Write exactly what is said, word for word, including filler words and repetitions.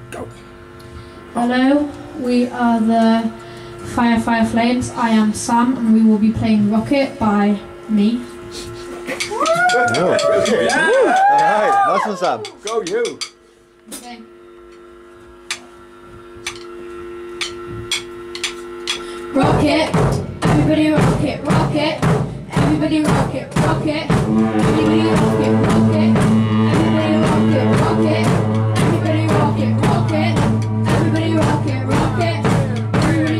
Go. Hello, we are the Fire Fire Flames. I am Sam, and we will be playing Rocket by me. Oh. Yeah. Alright, nice one, Sam. Go you. Okay. Rocket, everybody rocket, rocket, everybody rocket, rocket, everybody rocket, rocket, everybody rocket, rocket, everybody rocket, rocket, everybody rocket, rocket, everybody